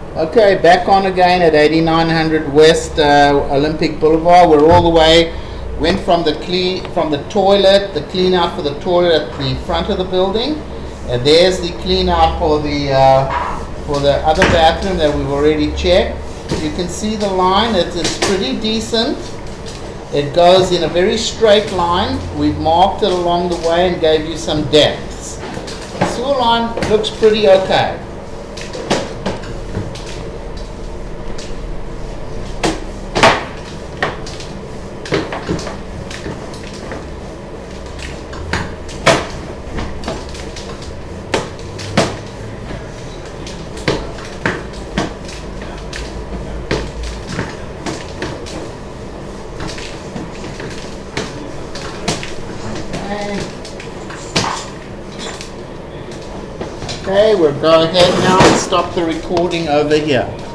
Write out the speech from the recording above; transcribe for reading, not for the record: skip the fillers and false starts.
Okay, back on again at 8900 West Olympic Boulevard. We're all the way, went from the toilet, the clean out for the toilet at the front of the building, and there's the clean out for the other bathroom that we've already checked. You can see the line, it's pretty decent. It goes in a very straight line. We've marked it along the way and gave you some depths. The sewer line looks pretty okay. Okay, we'll go ahead now and stop the recording over here.